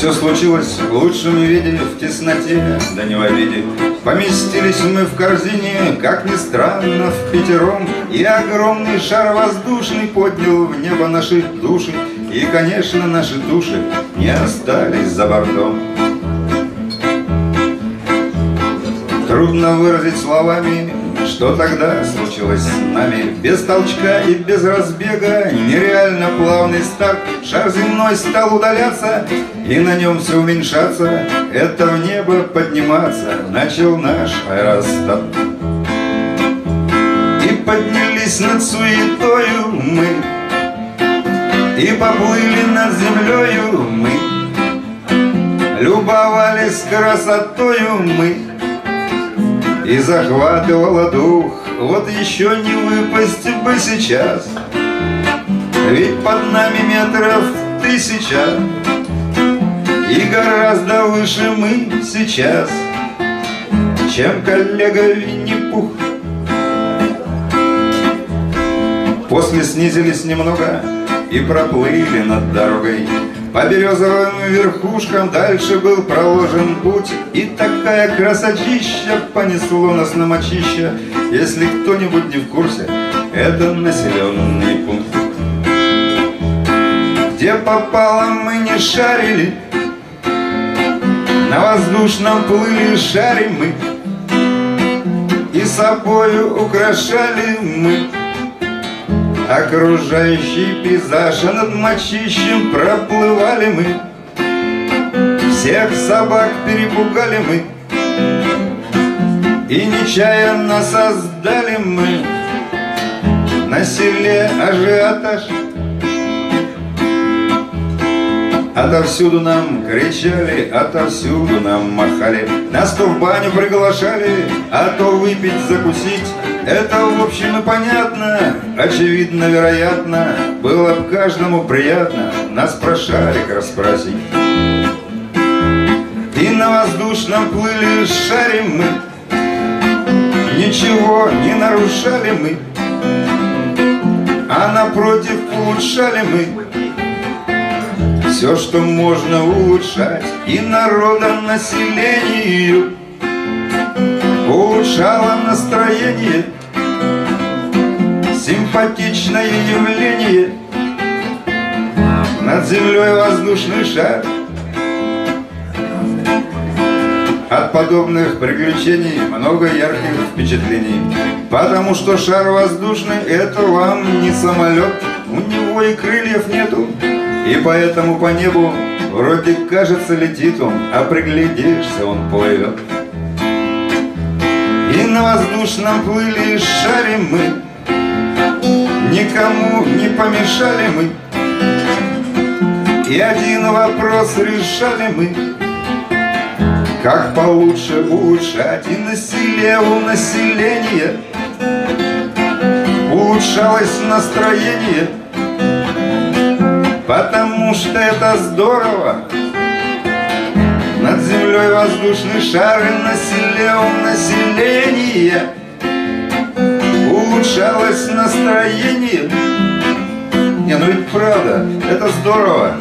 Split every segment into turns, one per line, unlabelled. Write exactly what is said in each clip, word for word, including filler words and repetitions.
Все случилось в лучшем виде, в тесноте, да не в обиде. Поместились мы в корзине, как ни странно, в пятером, и огромный шар воздушный поднял в небо наши души. И, конечно, наши души не остались за бортом. Трудно выразить словами, что тогда случилось с нами. Без толчка и без разбега, нереально плавный старт. Шар земной стал удаляться, и на нем все уменьшаться. Это в небо подниматься начал наш аэростат. И поднялись над суетою мы, и поплыли над землею мы, любовались красотою мы, и захватывало дух. Вот еще не выпасть бы сейчас, ведь под нами метров тысяча, и гораздо выше мы сейчас, чем коллега Винни-Пух. После снизились немного и проплыли над дорогой. По березовым верхушкам дальше был проложен путь, и такая красотища понесло нас на мочища. Если кто-нибудь не в курсе, это населенный пункт. Где попало, мы не шарили, на воздушном плыли шарим мы, и собою украшали мы окружающий пейзаж, а над мочищем проплывали мы. Всех собак перепугали мы, и нечаянно создали мы на селе ажиотаж. Отовсюду нам кричали, отовсюду нам махали, нас то в баню приглашали, а то выпить, закусить. Это в общем и понятно, очевидно, вероятно, было бы каждому приятно нас про шарик расспросить. И на воздушном плыли шарим мы, ничего не нарушали мы, а напротив улучшали мы все, что можно улучшать, и народонаселению улучшало настроение. Симпатичное явление, над землей воздушный шар. От подобных приключений много ярких впечатлений, потому что шар воздушный — это вам не самолет, у него и крыльев нету, и поэтому по небу вроде кажется летит он, а приглядишься он плывет. И на воздушном плыли шарим мы, никому не помешали мы, и один вопрос решали мы: как получше улучшать. И на селе у населения улучшалось настроение, потому что это здорово. Над землей воздушный шар, и на селе у населения улучшалось настроение. Не, ну ведь правда, это здорово.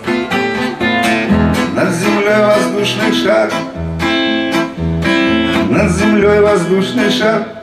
Над землей воздушный шар, над землей воздушный шар.